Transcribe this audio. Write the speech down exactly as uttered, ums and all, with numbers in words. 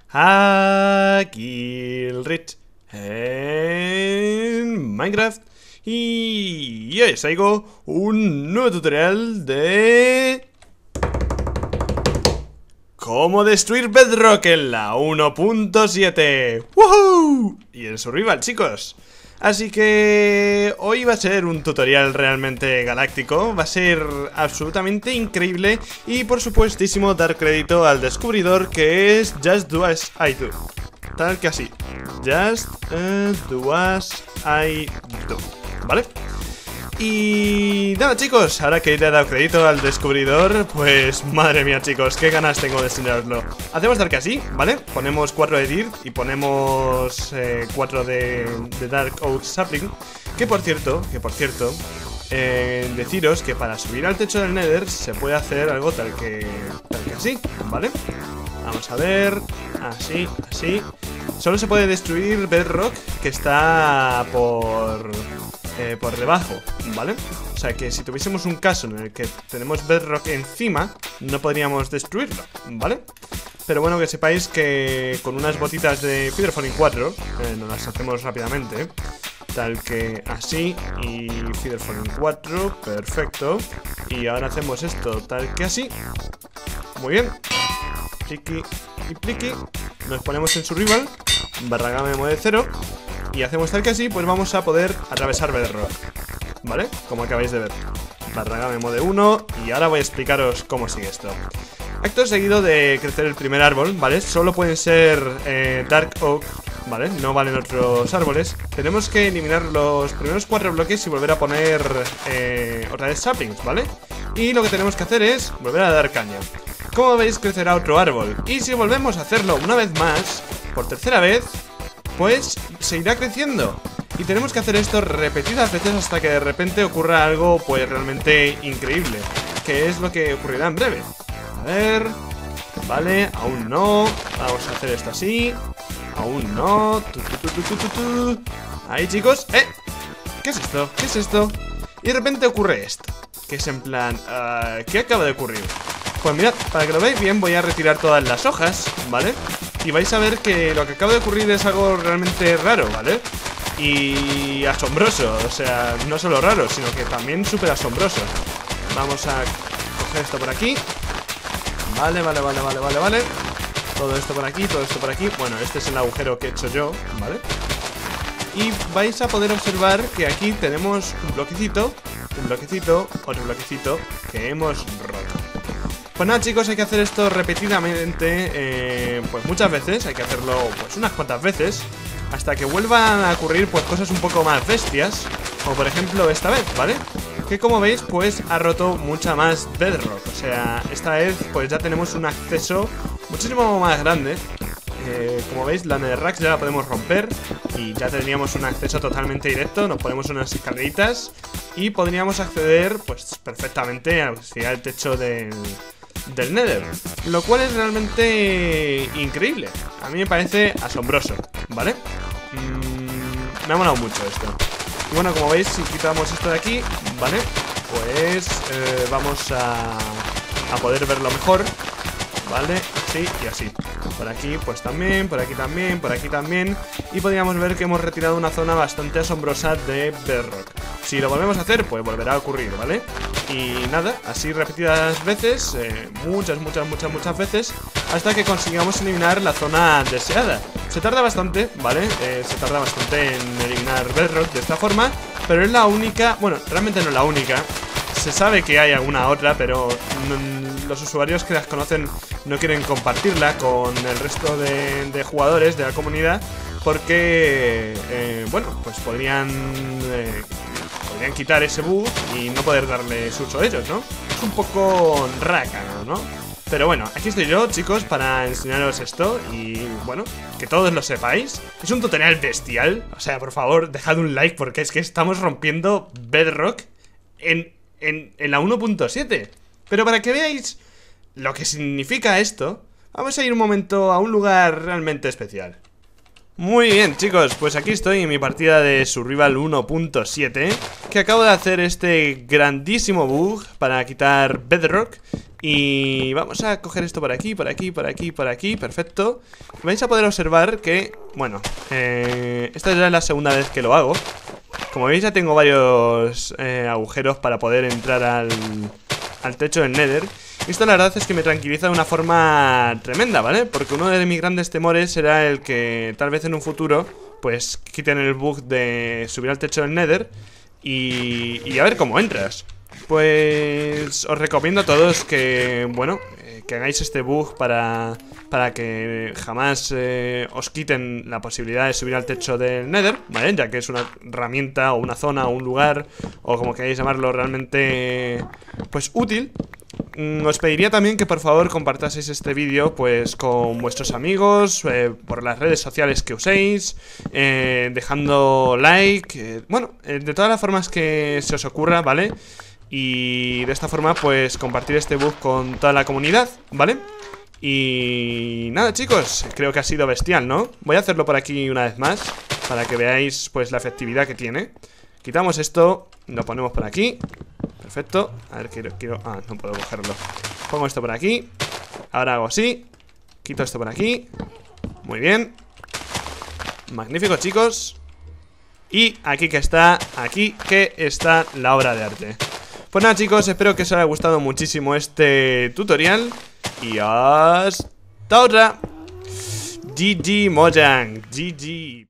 Aquí el Rich en Minecraft. Y hoy os traigo un nuevo tutorial de cómo destruir Bedrock en la uno punto siete. ¡Woohoo! Y en Survival, chicos. Así que hoy va a ser un tutorial realmente galáctico. Va a ser absolutamente increíble. Y por supuestísimo dar crédito al descubridor, que es Just Do As I Do. Tal que así, Just uh, Do As I Do, ¿vale? Y nada, chicos, ahora que le he dado crédito al descubridor, pues madre mía, chicos, qué ganas tengo de enseñaroslo. Hacemos tal que así, ¿vale? Ponemos cuatro de Dirt y ponemos eh, cuatro de, de Dark Oak Sapling. Que por cierto, que por cierto eh, deciros que para subir al techo del Nether se puede hacer algo tal que, tal que así, ¿vale? Vamos a ver, así, así. Solo se puede destruir Bedrock que está por... Eh, por debajo, ¿vale? O sea que si tuviésemos un caso en el que tenemos Bedrock encima, no podríamos destruirlo, ¿vale? Pero bueno, que sepáis que con unas botitas de Featherfalling cuatro eh, nos las hacemos rápidamente, ¿eh? Tal que así, y Featherfalling cuatro, perfecto. Y ahora hacemos esto tal que así. Muy bien. Pliqui y pliqui. Nos ponemos en Survival, barra game mode cero. Y hacemos tal que así, pues vamos a poder atravesar Bedrock, ¿vale? Como acabáis de ver. Barra game mode uno. Y ahora voy a explicaros cómo sigue esto. Acto seguido de crecer el primer árbol, ¿vale? Solo pueden ser eh, Dark Oak, ¿vale? No valen otros árboles. Tenemos que eliminar los primeros cuatro bloques y volver a poner eh, otra vez saplings, ¿vale? Y lo que tenemos que hacer es volver a dar caña. Como veis, crecerá otro árbol. Y si volvemos a hacerlo una vez más, por tercera vez, pues se irá creciendo. Y tenemos que hacer esto repetidas veces hasta que de repente ocurra algo pues realmente increíble, que es lo que ocurrirá en breve. A ver... Vale, aún no. Vamos a hacer esto así. Aún no. Tu, tu, tu, tu, tu, tu, tu. Ahí, chicos. ¡Eh! ¿Qué es esto? ¿Qué es esto? Y de repente ocurre esto, que es en plan... Uh, ¿qué acaba de ocurrir? Pues mirad, para que lo veáis bien voy a retirar todas las hojas, ¿vale? Y vais a ver que lo que acaba de ocurrir es algo realmente raro, ¿vale? Y asombroso, o sea, no solo raro, sino que también súper asombroso. Vamos a coger esto por aquí. Vale, vale, vale, vale, vale, vale. Todo esto por aquí, todo esto por aquí. Bueno, este es el agujero que he hecho yo, ¿vale? Y vais a poder observar que aquí tenemos un bloquecito, un bloquecito, otro bloquecito que hemos roto. Pues nada, chicos, hay que hacer esto repetidamente, eh, pues muchas veces, hay que hacerlo pues unas cuantas veces, hasta que vuelvan a ocurrir pues cosas un poco más bestias, como por ejemplo esta vez, ¿vale? Que como veis pues ha roto mucha más Bedrock, o sea, esta vez pues ya tenemos un acceso muchísimo más grande. Eh, como veis, la Netherrack ya la podemos romper y ya tendríamos un acceso totalmente directo. Nos ponemos unas escaleritas y podríamos acceder pues perfectamente hacia el techo del... del Nether, lo cual es realmente increíble. A mí me parece asombroso, ¿vale? Mm, me ha molado mucho esto. Y bueno, como veis, si quitamos esto de aquí, ¿vale? Pues eh, vamos a, a poder verlo mejor, ¿vale? Así y así. Por aquí pues también, por aquí también, por aquí también. Y podríamos ver que hemos retirado una zona bastante asombrosa de Bedrock. Si lo volvemos a hacer, pues volverá a ocurrir, ¿vale? Y nada, así repetidas veces, eh, muchas, muchas, muchas, muchas veces, hasta que consigamos eliminar la zona deseada. Se tarda bastante, ¿vale? Eh, se tarda bastante en eliminar Bedrock de esta forma, pero es la única, bueno, realmente no es la única. Se sabe que hay alguna otra, pero mm, los usuarios que las conocen no quieren compartirla con el resto de, de jugadores de la comunidad, porque, eh, bueno, pues podrían... Eh, Podrían quitar ese bug y no poder darle uso a ellos, ¿no? Es un poco rácano, ¿no? Pero bueno, aquí estoy yo, chicos, para enseñaros esto. Y bueno, que todos lo sepáis. Es un tutorial bestial. O sea, por favor, dejad un like, porque es que estamos rompiendo Bedrock en, en, en la uno punto siete. Pero para que veáis lo que significa esto, vamos a ir un momento a un lugar realmente especial. Muy bien, chicos, pues aquí estoy en mi partida de Survival uno punto siete, que acabo de hacer este grandísimo bug para quitar Bedrock. Y vamos a coger esto por aquí, por aquí, por aquí, por aquí. Perfecto. Vais a poder observar que, bueno, eh, esta ya es la segunda vez que lo hago. Como veis ya tengo varios eh, agujeros para poder entrar al, al techo del Nether. Esto la verdad es que me tranquiliza de una forma tremenda, ¿vale? Porque uno de mis grandes temores será el que tal vez en un futuro pues quiten el bug de subir al techo del Nether y, y a ver cómo entras. Pues os recomiendo a todos que, bueno, eh, que hagáis este bug para, para que jamás eh, os quiten la posibilidad de subir al techo del Nether, ¿vale? Ya que es una herramienta o una zona o un lugar, o como queráis llamarlo, realmente, pues, útil. Mm, os pediría también que por favor compartáis este vídeo pues con vuestros amigos, eh, por las redes sociales que uséis, eh, dejando like, eh, bueno, eh, de todas las formas que se os ocurra, ¿vale? Y de esta forma pues compartir este bug con toda la comunidad, ¿vale? Y nada chicos, creo que ha sido bestial, ¿no? Voy a hacerlo por aquí una vez más para que veáis pues la efectividad que tiene. Quitamos esto, lo ponemos por aquí. Perfecto, a ver, quiero, quiero... Ah, no puedo cogerlo. Pongo esto por aquí. Ahora hago así. Quito esto por aquí. Muy bien. Magnífico chicos. Y aquí que está, aquí que está la obra de arte. Pues nada chicos, espero que os haya gustado muchísimo este tutorial. Y hasta otra. G G Mojang, G G.